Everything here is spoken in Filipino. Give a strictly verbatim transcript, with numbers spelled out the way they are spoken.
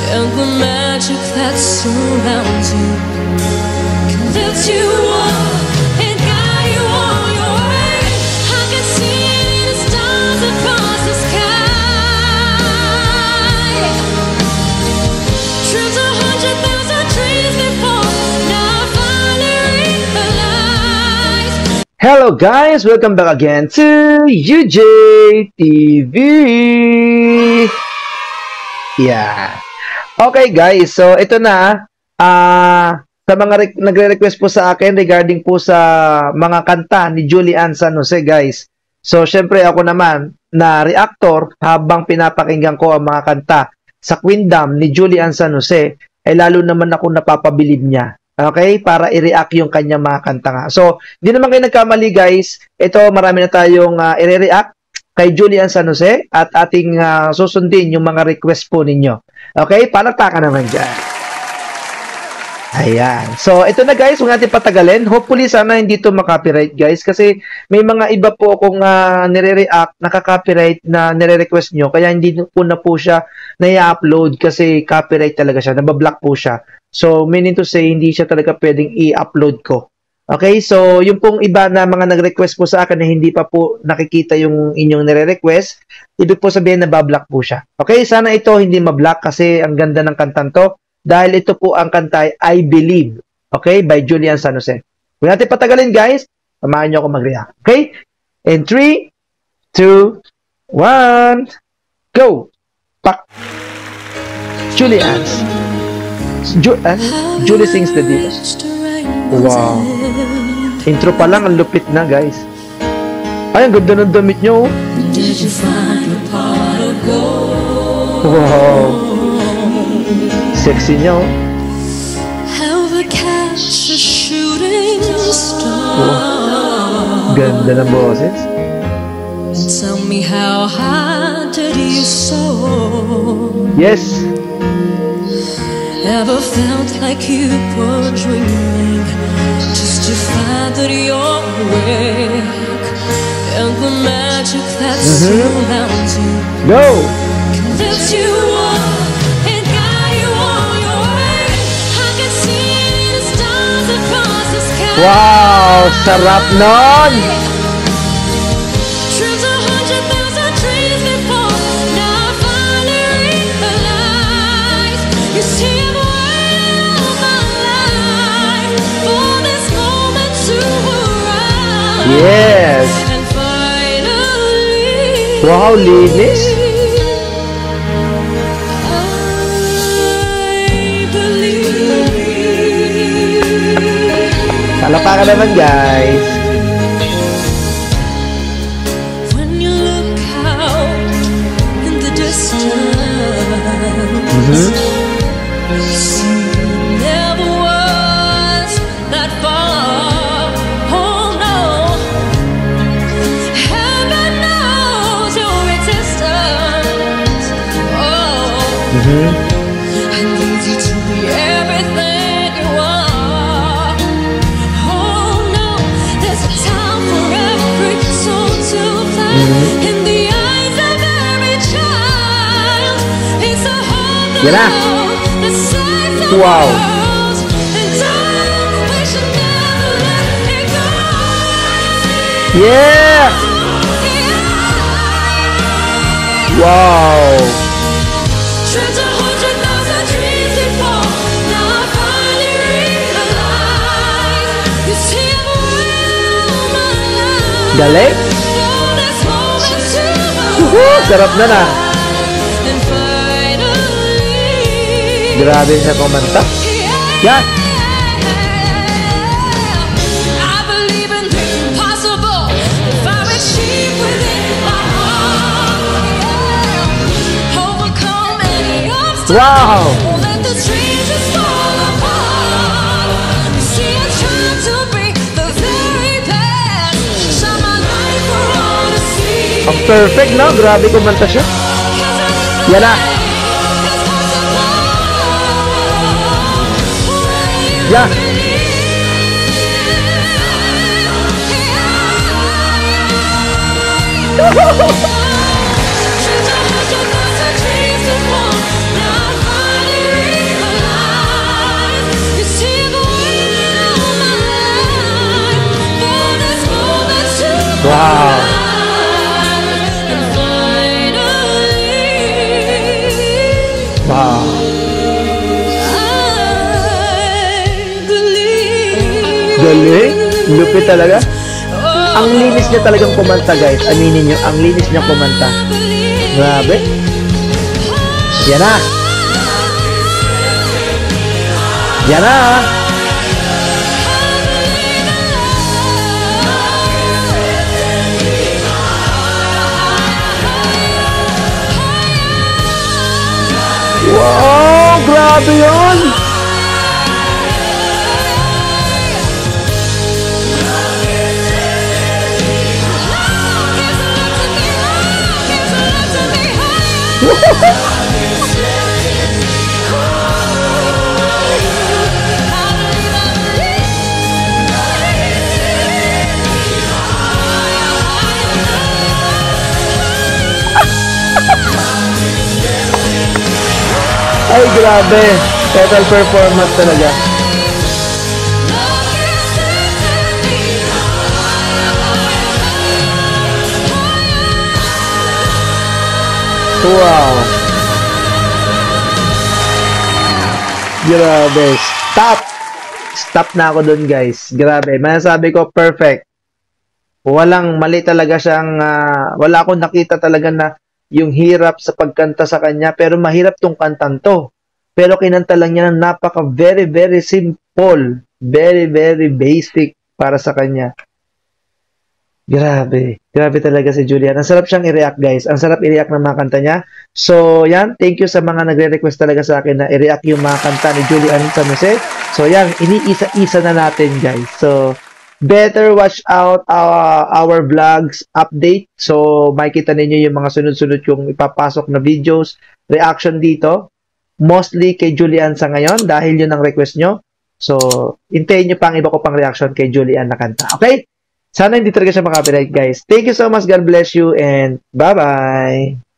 and the magic that surrounds you can lift you up and guide you on your way. I can see the stars across the sky. Dreams a hundred thousand dreams before, now I finally realize. Hello guys, welcome back again to U J T V. Yeah. Okay guys, so ito na ah uh, sa mga nagre-request po sa akin regarding po sa mga kanta ni Julian San Jose guys. So syempre ako naman na reactor habang pinapakinggan ko ang mga kanta sa Queendom ni Julian San Jose, ay lalo naman ako napapabilib niya. Okay? Para i-react yung kanyang mga kanta nga. So, hindi naman kayo nagkamali guys. Ito, marami na tayong uh, i-react kay Julian San Jose at ating uh, susundin yung mga request po ninyo. Okay? Palakpakan naman dyan. Ayan. So, ito na guys. Huwag natin patagalin. Hopefully, sana hindi ito makopyright guys. Kasi may mga iba po akong uh, nire-react, nakaka-copyright na nire-request nyo. Kaya hindi po na po siya na-upload kasi copyright talaga siya. Nabablock po siya. So, meaning to say, hindi siya talaga pwedeng i-upload ko. Okay? So, yung pong iba na mga nag-request po sa akin na hindi pa po nakikita yung inyong nire-request, ibig po sabihin na bablock po siya. Okay? Sana ito hindi mablock kasi ang ganda ng kantan to. Dahil ito po ang kanta I Believe. Okay? By Julian San Jose. Huwag natin patagalin guys. Samahan nyo ako mag-react. Okay? In three, two, one, go! Pak! Julian. Ju uh, Julie sings the Divas. Wow. Intro pa lang, ang lupit na guys. Ay, ang ganda ng damit nyo. Wow. Sexy nyo. Wow. Ganda ng boses. Tell me how high did you soar? Yes. Ever felt like you were dreaming just to find that you're awake and the magic that mm-hmm. surrounds you Go! can lift you up and guide you on your way. I can see the stars across the sky. Wow! Sarap nun! Dreams a hundred thousand dreams before, now I finally realize you see. Yes! Wow, linis! Palakpakan naman guys! When you look out in the distance, mm-hmm. Mm-hmm. And leads you to be everything you are. Oh no, there's a time for every soul to fly. Mm-hmm. In the eyes of every child, it's a hope that that saves the wow. world. And darling, we should never let it go. Yeah! Wow! Galing? Woohoo! Sarap na na. Grabe siya kumanta. Yan! Wow! Ang perfect, no? Grabe kumanta siya. Yan na. Yan. Wow. I believe. Galing. Lupit talaga. Ang linis niya talagang kumanta, guys. Aminin niyo, ang linis niya kumanta. Grabe. Yan na. Yan na. Wow, grabe yun. Ay, grabe. Total performance talaga. Wow. Grabe. Stop. Stop na ako dun, guys. Grabe. Masasabi ko, perfect. Walang mali talaga siyang, ah, wala akong nakita talaga na yung hirap sa pagkanta sa kanya, pero mahirap tong kantan to. Pero kinanta lang niya ng napaka very, very simple. Very, very basic para sa kanya. Grabe. Grabe talaga si Julian. Ang sarap siyang i-react, guys. Ang sarap i-react ng mga kanta niya. So, yan. Thank you sa mga nagre-request talaga sa akin na i-react yung mga kanta ni Julian San Jose. So, yan. Iniisa-isa na natin, guys. So, better watch out uh, our vlogs update. So, makikita ninyo yung mga sunod-sunod yung ipapasok na videos, reaction dito. Mostly kay Julian sa ngayon dahil yun ang request nyo. So, hintayin nyo pang iba ko pang reaction kay Julian na kanta. Okay? Sana hindi talaga siya makapiright, guys. Thank you so much. God bless you and bye-bye.